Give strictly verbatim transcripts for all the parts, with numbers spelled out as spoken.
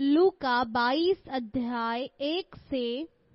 लूका बाईस अध्याय एक से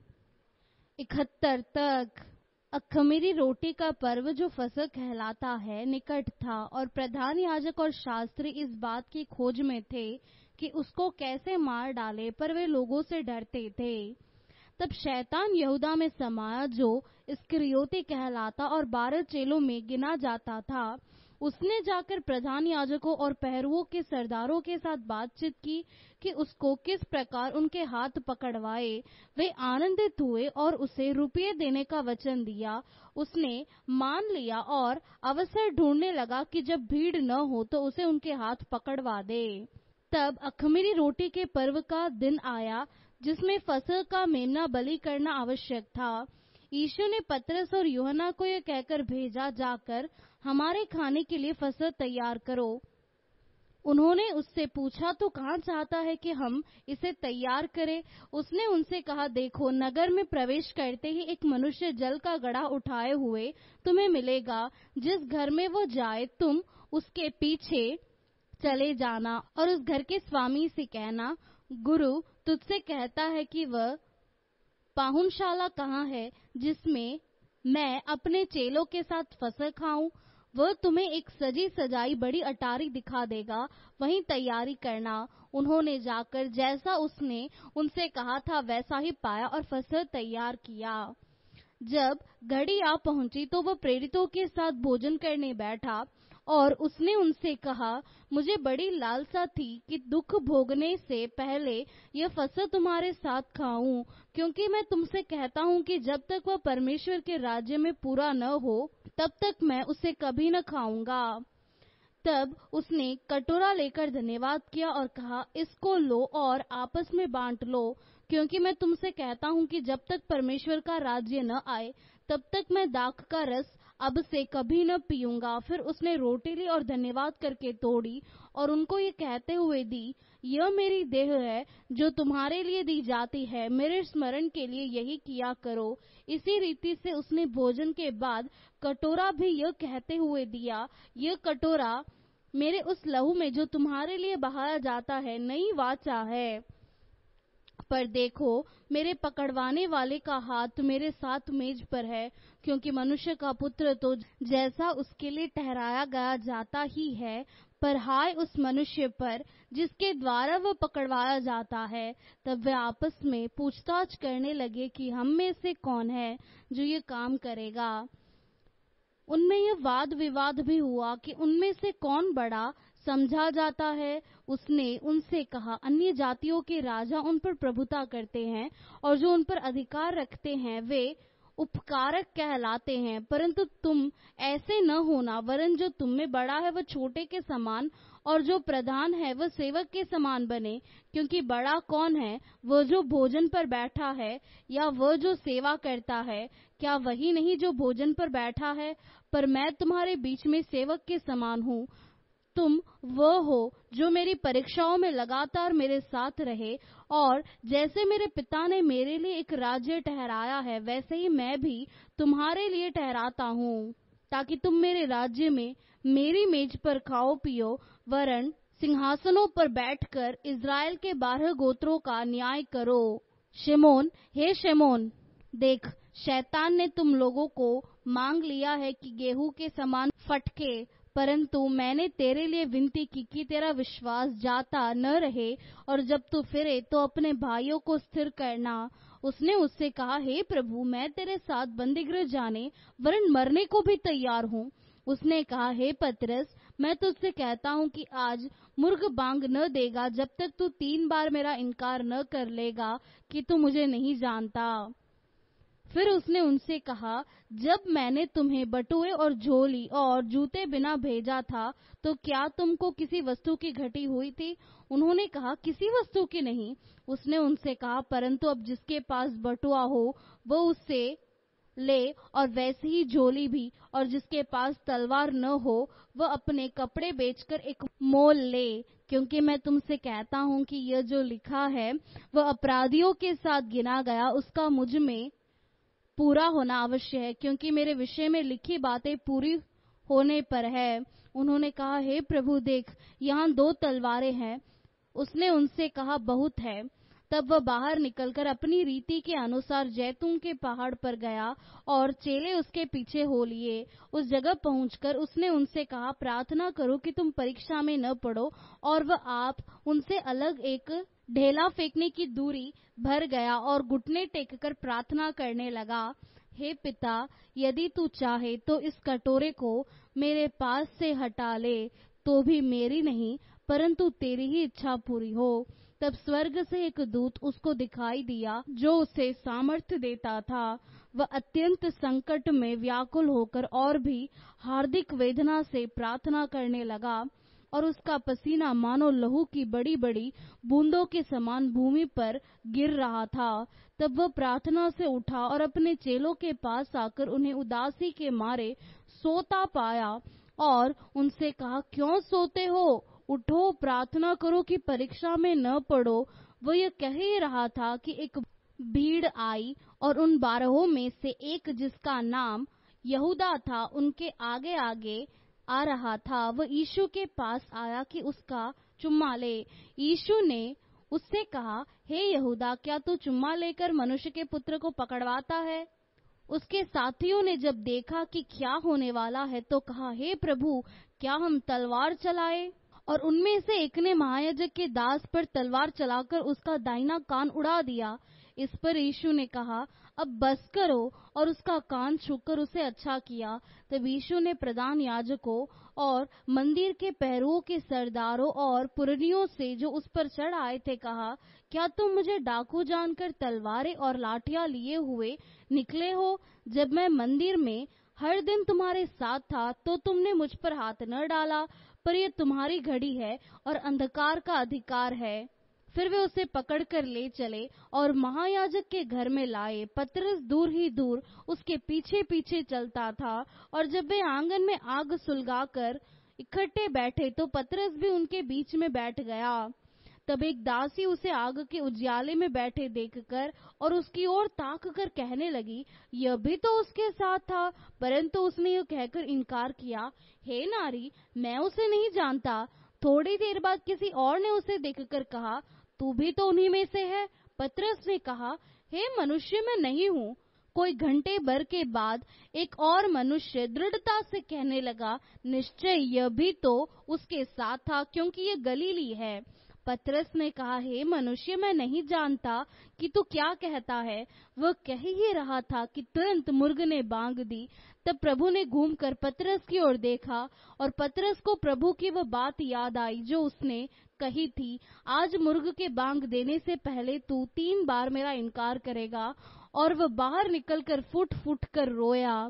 इकहत्तर तक। अख़मीरी रोटी का पर्व जो फसह कहलाता है निकट था, और प्रधान याजक और शास्त्री इस बात की खोज में थे कि उसको कैसे मार डाले, पर वे लोगों से डरते थे। तब शैतान यहूदा में समाया, जो इस्करियोती कहलाता और बारह चेलों में गिना जाता था। उसने जाकर प्रधान याजकों और पहरुओं के सरदारों के साथ बातचीत की कि उसको किस प्रकार उनके हाथ पकड़वाए। वे आनंदित हुए और उसे रुपये देने का वचन दिया। उसने मान लिया और अवसर ढूंढने लगा कि जब भीड़ न हो तो उसे उनके हाथ पकड़वा दे। तब अख़मीरी रोटी के पर्व का दिन आया, जिसमें फसह का मेमना बलि करना आवश्यक था। यीशु ने पतरस और यूहन्ना को यह कहकर भेजा, जाकर हमारे खाने के लिए फसह तैयार करो। उन्होंने उससे पूछा, तो कहाँ चाहता है कि हम इसे तैयार करें? उसने उनसे कहा, देखो, नगर में प्रवेश करते ही एक मनुष्य जल का घड़ा उठाए हुए तुम्हें मिलेगा। जिस घर में वो जाए तुम उसके पीछे चले जाना, और उस घर के स्वामी से कहना, गुरु तुझसे कहता है कि वह पाहुनशाला कहाँ है जिसमें मैं अपने चेलों के साथ फसह खाऊं। वह तुम्हें एक सजी सजाई बड़ी अटारी दिखा देगा, वहीं तैयारी करना। उन्होंने जाकर जैसा उसने उनसे कहा था वैसा ही पाया और फसह तैयार किया। जब घड़ी आ पहुंची तो वह प्रेरितों के साथ भोजन करने बैठा, और उसने उनसे कहा, मुझे बड़ी लालसा थी कि दुख भोगने से पहले यह फसह तुम्हारे साथ खाऊं, क्योंकि मैं तुमसे कहता हूं कि जब तक वह परमेश्वर के राज्य में पूरा न हो तब तक मैं उसे कभी न खाऊंगा। तब उसने कटोरा लेकर धन्यवाद किया और कहा, इसको लो और आपस में बांट लो, क्योंकि मैं तुमसे कहता हूं कि जब तक परमेश्वर का राज्य न आए तब तक मैं दाख का रस अब से कभी न पीऊंगा। फिर उसने रोटी ली और धन्यवाद करके तोड़ी और उनको ये कहते हुए दी, यह मेरी देह है जो तुम्हारे लिए दी जाती है, मेरे स्मरण के लिए यही किया करो। इसी रीति से उसने भोजन के बाद कटोरा भी यह कहते हुए दिया, यह कटोरा मेरे उस लहू में जो तुम्हारे लिए बहाया जाता है नई वाचा है। पर देखो, मेरे पकड़वाने वाले का हाथ मेरे साथ मेज पर है, क्योंकि मनुष्य का पुत्र तो जैसा उसके लिए ठहराया गया जाता ही है, पर हाय उस मनुष्य पर जिसके द्वारा वह पकड़वाया जाता है। तब वे आपस में पूछताछ करने लगे कि हम में से कौन है जो ये काम करेगा। उनमें यह वाद विवाद भी हुआ कि उनमें से कौन बड़ा समझा जाता है। उसने उनसे कहा, अन्य जातियों के राजा उन पर प्रभुता करते हैं, और जो उन पर अधिकार रखते हैं वे उपकारक कहलाते हैं, परंतु तुम ऐसे न होना, वरन जो तुम में बड़ा है वह छोटे के समान, और जो प्रधान है वह सेवक के समान बने। क्योंकि बड़ा कौन है, वह जो भोजन पर बैठा है या वह जो सेवा करता है? क्या वही नहीं जो भोजन पर बैठा है? पर मैं तुम्हारे बीच में सेवक के समान हूँ। तुम वह हो जो मेरी परीक्षाओं में लगातार मेरे साथ रहे, और जैसे मेरे पिता ने मेरे लिए एक राज्य ठहराया है वैसे ही मैं भी तुम्हारे लिए ठहराता हूँ, ताकि तुम मेरे राज्य में मेरी मेज पर खाओ पियो, वरन सिंहासनों पर बैठकर इज़राइल के बारह गोत्रों का न्याय करो। शिमोन, हे शिमोन, देख, शैतान ने तुम लोगों को मांग लिया है कि गेहूं के समान फटके, परंतु मैंने तेरे लिए विनती की कि तेरा विश्वास जाता न रहे, और जब तू फिरे तो अपने भाइयों को स्थिर करना। उसने उससे कहा, हे प्रभु, मैं तेरे साथ बंदीगृह जाने वरन मरने को भी तैयार हूँ। उसने कहा, हे पतरस, मैं तुझसे कहता हूँ कि आज मुर्ग बांग न देगा जब तक तू तीन बार मेरा इनकार न कर लेगा कि तू मुझे नहीं जानता। फिर उसने उनसे कहा, जब मैंने तुम्हें बटुए और झोली और जूते बिना भेजा था तो क्या तुमको किसी वस्तु की घटी हुई थी? उन्होंने कहा, किसी वस्तु की नहीं। उसने उनसे कहा, परंतु अब जिसके पास बटुआ हो वो उससे ले, और वैसे ही झोली भी, और जिसके पास तलवार न हो वह अपने कपड़े बेचकर एक मोल ले, क्योंकि मैं तुमसे कहता हूँ कि यह जो लिखा है वह अपराधियों के साथ गिना गया उसका मुझ में पूरा होना अवश्य है, क्योंकि मेरे विषय में लिखी बातें पूरी होने पर है। उन्होंने कहा, हे प्रभु, देख, यहाँ दो तलवारें हैं। उसने उनसे कहा, बहुत है। तब वह बाहर निकलकर अपनी रीति के अनुसार जैतून के पहाड़ पर गया और चेले उसके पीछे हो लिए। उस जगह पहुंचकर उसने उनसे कहा, प्रार्थना करो कि तुम परीक्षा में न पड़ो। और वह आप उनसे अलग एक ढेला फेंकने की दूरी भर गया और घुटने टेककर प्रार्थना करने लगा, हे पिता, यदि तू चाहे तो इस कटोरे को मेरे पास से हटा ले, तो भी मेरी नहीं परंतु तेरी ही इच्छा पूरी हो। तब स्वर्ग से एक दूत उसको दिखाई दिया जो उसे सामर्थ्य देता था। वह अत्यंत संकट में व्याकुल होकर और भी हार्दिक वेदना से प्रार्थना करने लगा और उसका पसीना मानो लहू की बड़ी बड़ी बूंदों के समान भूमि पर गिर रहा था। तब वह प्रार्थना से उठा और अपने चेलों के पास आकर उन्हें उदासी के मारे सोता पाया और उनसे कहा, क्यों सोते हो? उठो, प्रार्थना करो कि परीक्षा में न पड़ो। वह यह कह ही रहा था कि एक भीड़ आई और उन बारहों में से एक, जिसका नाम यहूदा था, उनके आगे आगे आ रहा था। वह यीशु के पास आया कि उसका चुम्मा ले। यीशु ने उससे कहा, हे यहूदा, क्या तू चुम्मा लेकर मनुष्य के पुत्र को पकड़वाता है? उसके साथियों ने जब देखा कि क्या होने वाला है तो कहा, हे प्रभु, क्या हम तलवार चलाएं? और उनमें से एक ने महायाजक के दास पर तलवार चलाकर उसका दाहिना कान उड़ा दिया। इस पर यीशु ने कहा, अब बस करो, और उसका कान छूकर उसे अच्छा किया। तब यीशु ने प्रधान याजकों और मंदिर के पहरुओं के सरदारों और पुरनियों से जो उस पर चढ़ आए थे कहा, क्या तुम मुझे डाकू जानकर तलवारें और लाठियां लिए हुए निकले हो? जब मैं मंदिर में हर दिन तुम्हारे साथ था तो तुमने मुझ पर हाथ न डाला, पर यह तुम्हारी घड़ी है और अंधकार का अधिकार है। फिर वे उसे पकड़कर ले चले और महायाजक के घर में लाए। पतरस दूर ही दूर उसके पीछे पीछे चलता था, और जब वे आंगन में आग सुलगाकर इकट्ठे बैठे तो पतरस भी उनके बीच में बैठ गया। तब एक दासी उसे आग के उजियाले में बैठे देखकर और उसकी ओर ताक कर कहने लगी, यह भी तो उसके साथ था। परंतु उसने यह कहकर इनकार किया, हे नारी, मैं उसे नहीं जानता। थोड़ी देर बाद किसी और ने उसे देखकर कहा, तू भी तो उन्हीं में से है। पतरस ने कहा, हे मनुष्य, मैं नहीं हूँ। कोई घंटे भर के बाद एक और मनुष्य दृढ़ता से कहने लगा, निश्चय यह भी तो उसके साथ था, क्योंकि यह गलीली है। पतरस ने कहा, हे मनुष्य, मैं नहीं जानता कि तू क्या कहता है। वह कह ही रहा था कि तुरंत मुर्ग ने बांग दी। तब प्रभु ने घूमकर पतरस की ओर देखा और पतरस को प्रभु की वह बात याद आई जो उसने कही थी, आज मुर्ग के बांग देने से पहले तू तीन बार मेरा इनकार करेगा। और वह बाहर निकलकर फुट फुट कर रोया।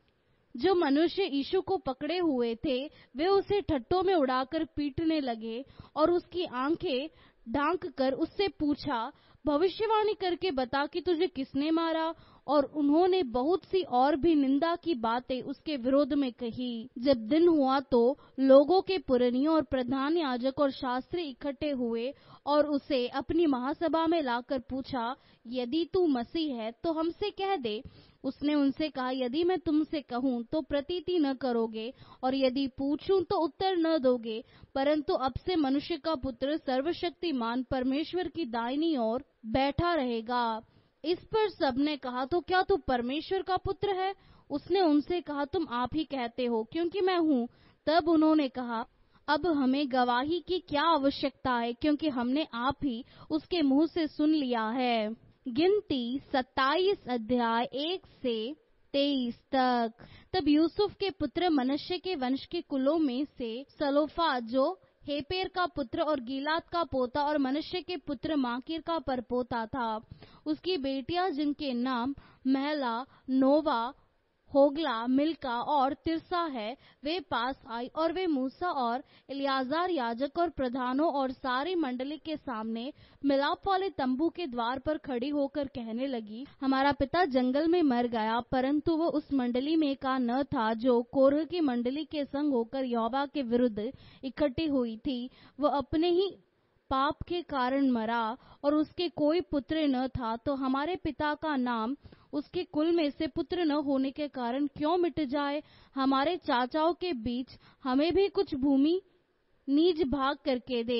जो मनुष्य यीशु को पकड़े हुए थे वे उसे ठट्टों में उड़ाकर पीटने लगे और उसकी आंखें ढांक कर उससे पूछा, भविष्यवाणी करके बता कि तुझे किसने मारा? और उन्होंने बहुत सी और भी निंदा की बातें उसके विरोध में कही। जब दिन हुआ तो लोगों के पुरनियों और प्रधान याजक और शास्त्री इकट्ठे हुए और उसे अपनी महासभा में लाकर पूछा, यदि तू मसीह है तो हमसे कह दे। उसने उनसे कहा, यदि मैं तुमसे कहूँ तो प्रतीति न करोगे, और यदि पूछूं तो उत्तर न दोगे। परंतु अब से मनुष्य का पुत्र सर्वशक्तिमान परमेश्वर की दाहिनी ओर बैठा रहेगा। इस पर सबने कहा, तो क्या तू परमेश्वर का पुत्र है? उसने उनसे कहा, तुम आप ही कहते हो, क्योंकि मैं हूँ। तब उन्होंने कहा, अब हमें गवाही की क्या आवश्यकता है, क्योंकि हमने आप ही उसके मुंह से सुन लिया है। गिनती सत्ताईस अध्याय एक से तेईस तक। तब यूसुफ के पुत्र मनश्शे के वंश के कुलों में से सलोफाद, जो हेपेर का पुत्र और गीलाद का पोता और मनश्शे के पुत्र माकीर का परपोता था, उसकी बेटियां जिनके नाम महला, नोवा, होगला, मिल्का और तिरसा है, वे पास आई और वे मूसा और इलियाजार याजक और प्रधानों और सारी मंडली के सामने मिलाप वाले तंबू के द्वार पर खड़ी होकर कहने लगी, हमारा पिता जंगल में मर गया, परंतु वह उस मंडली में का न था जो कोरह की मंडली के संग होकर यहोवा के विरुद्ध इकट्ठी हुई थी। वह अपने ही पाप के कारण मरा और उसके कोई पुत्र न था, तो हमारे पिता का नाम उसके कुल में से पुत्र न होने के कारण क्यों मिट जाए? हमारे चाचाओं के बीच हमें भी कुछ भूमि नीज भाग करके दे।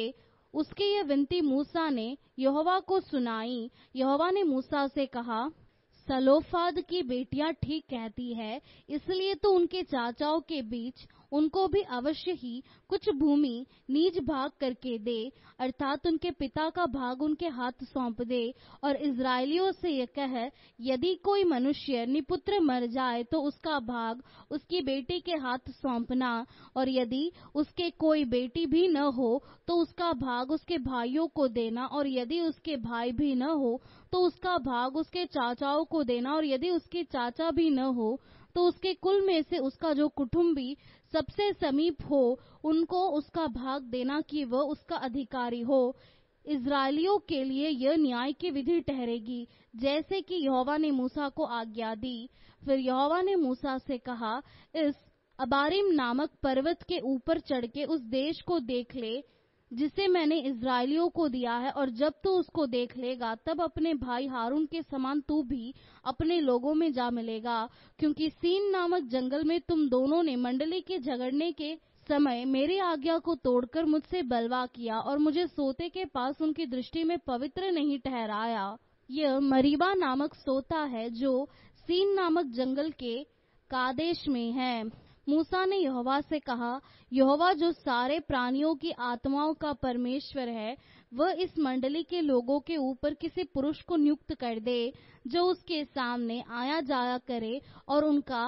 उसकी यह विनती मूसा ने यहोवा को सुनाई। यहोवा ने मूसा से कहा, सलोफाद की बेटियां ठीक कहती है, इसलिए तो उनके चाचाओं के बीच उनको भी अवश्य ही कुछ भूमि नीज भाग करके दे, अर्थात उनके पिता का भाग उनके हाथ सौंप दे। और इस्राएलियों से यह कह, यदि कोई मनुष्य निपुत्र मर जाए तो उसका भाग उसकी बेटी के हाथ सौंपना, और यदि उसके कोई बेटी भी न हो तो उसका भाग उसके भाइयों को देना, और यदि उसके भाई भी न हो तो उसका भाग उसके चाचाओं को देना, और यदि उसके चाचा भी न हो तो उसके कुल में से उसका जो कुटुंबी सबसे समीप हो उनको उसका भाग देना कि वह उसका अधिकारी हो। इस्राएलियों के लिए यह न्याय की विधि ठहरेगी, जैसे कि यहोवा ने मूसा को आज्ञा दी। फिर यहोवा ने मूसा से कहा, इस अबारीम नामक पर्वत के ऊपर चढ़ के उस देश को देख ले जिसे मैंने इस्राएलियों को दिया है, और जब तू उसको देख लेगा तब अपने भाई हारून के समान तू भी अपने लोगों में जा मिलेगा, क्योंकि सीन नामक जंगल में तुम दोनों ने मंडली के झगड़ने के समय मेरी आज्ञा को तोड़कर मुझसे बलवा किया और मुझे सोते के पास उनकी दृष्टि में पवित्र नहीं ठहराया। यह मरीबा नामक सोता है जो सीन नामक जंगल के कादेश में है। मूसा ने यहोवा से कहा, यहोवा जो सारे प्राणियों की आत्माओं का परमेश्वर है, वह इस मंडली के लोगों के ऊपर किसी पुरुष को नियुक्त कर दे जो उसके सामने आया जाया करे और उनका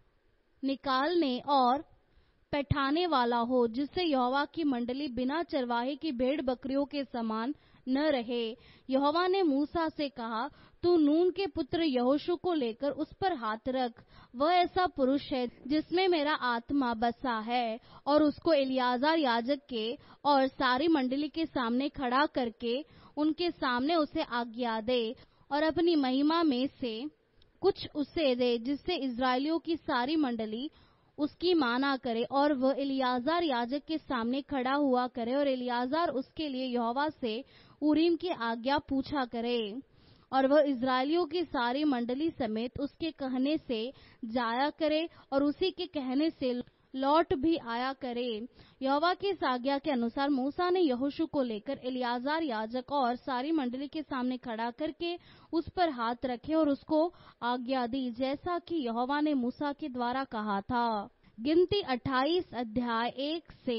निकालने और पैठाने वाला हो, जिससे यहोवा की मंडली बिना चरवाहे की भेड़ बकरियों के समान न रहे। यहोवा ने मूसा से कहा, तू नून के पुत्र यहोशू को लेकर उस पर हाथ रख, वह ऐसा पुरुष है जिसमें मेरा आत्मा बसा है, और उसको एलियाजार याजक के और सारी मंडली के सामने खड़ा करके उनके सामने उसे आज्ञा दे, और अपनी महिमा में से कुछ उसे दे, जिससे इस्राएलियों की सारी मंडली उसकी माना करे, और वह एलियाजार याजक के सामने खड़ा हुआ करे, और एलियाजार उसके लिए यहोवा से उरीम की आज्ञा पूछा करे, और वह इस्राएलियों की सारी मंडली समेत उसके कहने से जाया करे और उसी के कहने से लौट भी आया करे। यहोवा की इस आज्ञा के अनुसार मूसा ने यहोशू को लेकर एलियाजार याजक और सारी मंडली के सामने खड़ा करके उस पर हाथ रखे और उसको आज्ञा दी, जैसा कि यहोवा ने मूसा के द्वारा कहा था। गिनती अट्ठाईस अध्याय एक से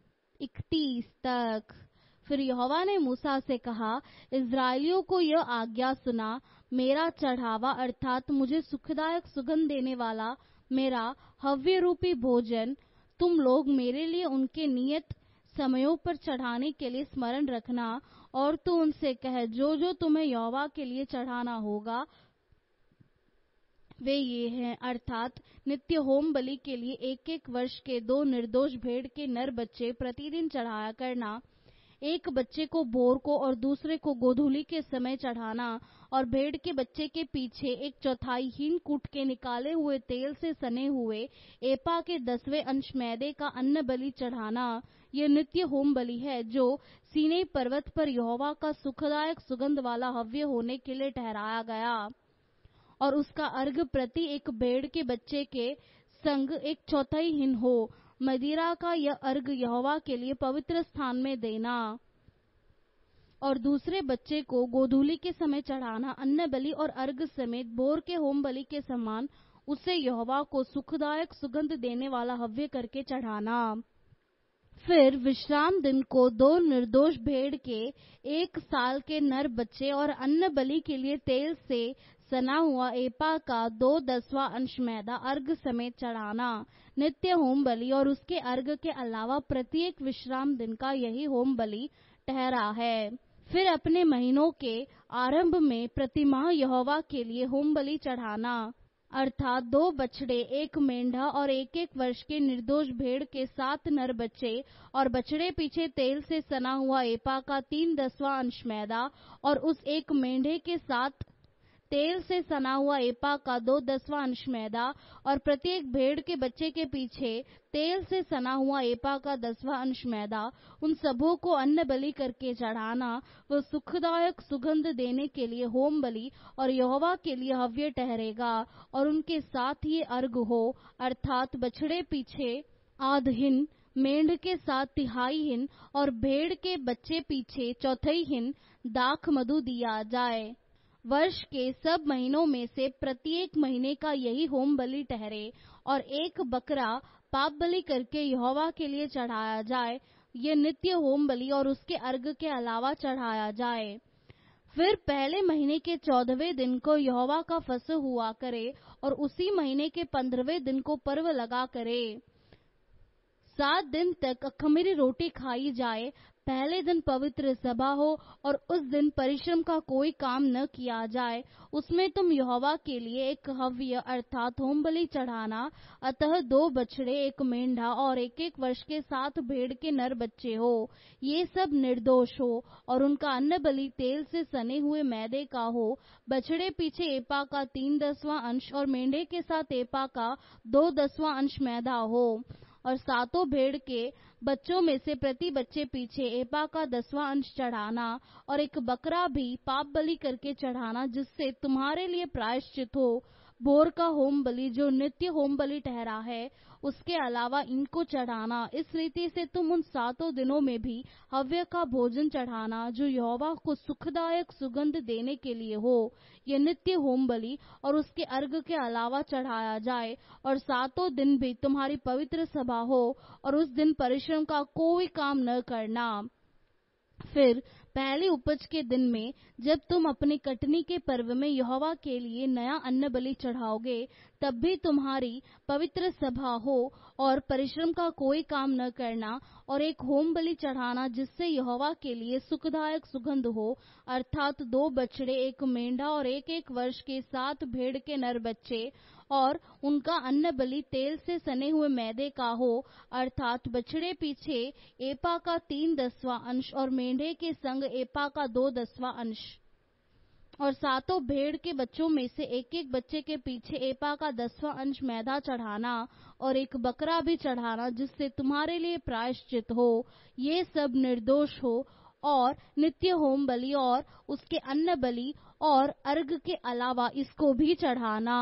इकतीस तक। फिर यहोवा ने मूसा से कहा, इस्राएलियों को यह आज्ञा सुना, मेरा चढ़ावा अर्थात मुझे सुखदायक सुगंध देने वाला मेरा हव्य रूपी भोजन तुम लोग मेरे लिए उनके नियत समयों पर चढ़ाने के लिए स्मरण रखना, और तू उनसे कह, जो जो तुम्हें यहोवा के लिए चढ़ाना होगा वे ये हैं, अर्थात नित्य होम बलि के लिए एक एक वर्ष के दो निर्दोष भेड़ के नर बच्चे प्रतिदिन चढ़ाया करना, एक बच्चे को भोर को और दूसरे को गोधूली के समय चढ़ाना, और भेड़ के बच्चे के पीछे एक चौथाई हीन कूट के निकाले हुए तेल से सने हुए एपा के दसवें अंश मैदे का अन्न बलि चढ़ाना। यह नित्य होम बलि है जो सीनै पर्वत पर यहोवा का सुखदायक सुगंध वाला हव्य होने के लिए ठहराया गया, और उसका अर्घ प्रति एक भेड़ के बच्चे के संग एक चौथाई हिन हो। मदिरा का यह अर्घ यहोवा के लिए पवित्र स्थान में देना, और दूसरे बच्चे को गोधूली के समय चढ़ाना, अन्न बलि और अर्घ समेत भोर के होम बलि के समान उसे यहोवा को सुखदायक सुगंध देने वाला हव्य करके चढ़ाना। फिर विश्राम दिन को दो निर्दोष भेड़ के एक साल के नर बच्चे और अन्न बलि के लिए तेल से सना हुआ एपा का दो दसवां अंश मैदा अर्घ समेत चढ़ाना, नित्य होम बलि, और उसके अर्घ के अलावा प्रत्येक विश्राम दिन का यही होम बलि ठहरा है। फिर अपने महीनों के आरंभ में प्रतिमाह यहोवा के लिए होम बलि चढ़ाना, अर्थात दो बछड़े, एक मेंढा और एक एक वर्ष के निर्दोष भेड़ के सात नर बच्चे, और बछड़े पीछे तेल से सना हुआ एपा का तीन दसवां अंश मैदा, और उस एक मेंढे के साथ तेल से सना हुआ एपा का दो दसवां अंश मैदा, और प्रत्येक भेड़ के बच्चे के पीछे तेल से सना हुआ एपा का दसवां अंश मैदा, उन सबों को अन्न बलि करके चढ़ाना। वह सुखदायक सुगंध देने के लिए होम बलि और यहोवा के लिए हव्य ठहरेगा, और उनके साथ ये अर्घ हो, अर्थात बछड़े पीछे आध हिन, मेंढ के साथ तिहाई हिन और भेड़ के बच्चे पीछे चौथाई हिन दाख मधु दिया जाए। वर्ष के सब महीनों में से प्रत्येक महीने का यही होम बलि ठहरे और एक बकरा पाप बलि करके यहोवा के लिए चढ़ाया जाए। ये नित्य होम बलि और उसके अर्घ के अलावा चढ़ाया जाए। फिर पहले महीने के चौदहवें दिन को यहोवा का फसह हुआ करे और उसी महीने के पंद्रहवें दिन को पर्व लगा करे। सात दिन तक अख़मीरी रोटी खाई जाए। पहले दिन पवित्र सभा हो और उस दिन परिश्रम का कोई काम न किया जाए। उसमें तुम यहोवा के लिए एक हव्य अर्थात होम बलि चढ़ाना। अतः दो बछड़े, एक मेंढा और एक एक वर्ष के सात भेड़ के नर बच्चे हो। ये सब निर्दोष हो और उनका अन्न बलि तेल से सने हुए मैदे का हो। बछड़े पीछे एपा का तीन दसवां अंश और मेंढे के साथ एपा का दो दसवां अंश मैदा हो। और सातों भेड़ के बच्चों में से प्रति बच्चे पीछे एपा का दसवां अंश चढ़ाना। और एक बकरा भी पाप बलि करके चढ़ाना, जिससे तुम्हारे लिए प्रायश्चित हो। भोर का होम बलि जो नित्य होम बलि ठहरा है, उसके अलावा इनको चढ़ाना। इस रीति से तुम उन सातों दिनों में भी हव्य का भोजन चढ़ाना, जो यहोवा को सुखदायक सुगंध देने के लिए हो। यह नित्य होम बलि और उसके अर्घ के अलावा चढ़ाया जाए। और सातों दिन भी तुम्हारी पवित्र सभा हो और उस दिन परिश्रम का कोई काम न करना। फिर पहली उपज के दिन में, जब तुम अपनी कटनी के पर्व में यहोवा के लिए नया अन्न बलि चढ़ाओगे, तब भी तुम्हारी पवित्र सभा हो और परिश्रम का कोई काम न करना। और एक होम बलि चढ़ाना, जिससे यहोवा के लिए सुखदायक सुगंध हो, अर्थात दो बछड़े, एक मेंढा और एक एक वर्ष के सात भेड़ के नर बच्चे। और उनका अन्न बलि तेल से सने हुए मैदे का हो, अर्थात बछड़े पीछे एपा का तीन दसवां अंश और मेंढे के संग एपा का दो दसवां अंश। और सातों भेड़ के बच्चों में से एक एक बच्चे के पीछे एपा का दसवां अंश मैदा चढ़ाना। और एक बकरा भी चढ़ाना, जिससे तुम्हारे लिए प्रायश्चित हो। ये सब निर्दोष हो और नित्य होम बलि और उसके अन्न बलि और अर्घ के अलावा इसको भी चढ़ाना।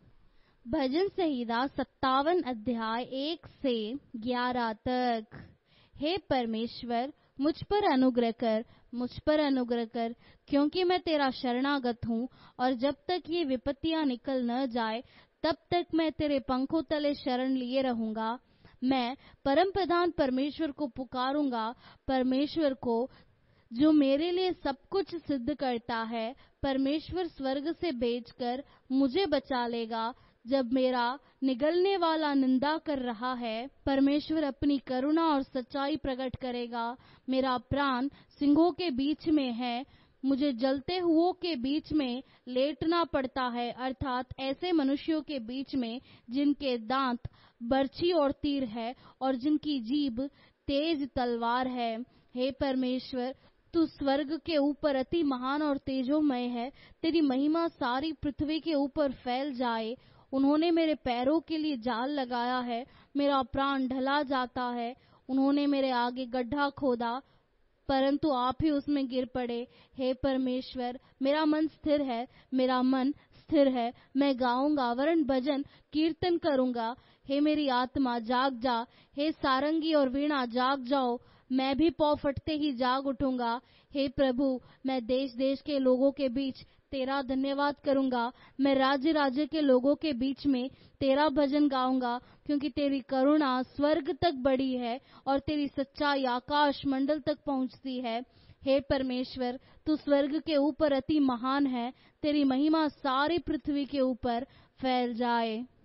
भजन संहिता सत्तावन अध्याय एक से ग्यारह तक। हे परमेश्वर, मुझ पर अनुग्रह कर, मुझ पर अनुग्रह कर, क्योंकि मैं तेरा शरणागत हूँ। और जब तक ये विपत्तियां निकल न जाए, तब तक मैं तेरे पंखों तले शरण लिए रहूंगा। मैं परम प्रधान परमेश्वर को पुकारूंगा, परमेश्वर को जो मेरे लिए सब कुछ सिद्ध करता है। परमेश्वर स्वर्ग से भेजकर मुझे बचा लेगा। जब मेरा निगलने वाला निंदा कर रहा है, परमेश्वर अपनी करुणा और सच्चाई प्रकट करेगा। मेरा प्राण सिंहों के बीच में है, मुझे जलते हुओं के बीच में लेटना पड़ता है, अर्थात ऐसे मनुष्यों के बीच में जिनके दांत बर्छी और तीर है और जिनकी जीभ तेज तलवार है। हे परमेश्वर, तू स्वर्ग के ऊपर अति महान और तेजोमय है। तेरी महिमा सारी पृथ्वी के ऊपर फैल जाए। उन्होंने मेरे पैरों के लिए जाल लगाया है, मेरा प्राण ढला जाता है। उन्होंने मेरे आगे गड्ढा खोदा, परंतु आप ही उसमें गिर पड़े। हे परमेश्वर, मेरा मन स्थिर है, मेरा मन स्थिर है। मैं गाऊंगा, वरन भजन कीर्तन करूंगा। हे मेरी आत्मा जाग जा, हे सारंगी और वीणा जाग जाओ। मैं भी पौ फटते ही जाग उठूंगा। हे प्रभु, मैं देश देश के लोगों के बीच तेरा धन्यवाद करूंगा। मैं राज्य राज्य के लोगों के बीच में तेरा भजन गाऊंगा, क्योंकि तेरी करुणा स्वर्ग तक बढ़ी है और तेरी सच्चाई आकाश मंडल तक पहुंचती है। हे परमेश्वर, तू स्वर्ग के ऊपर अति महान है, तेरी महिमा सारी पृथ्वी के ऊपर फैल जाए।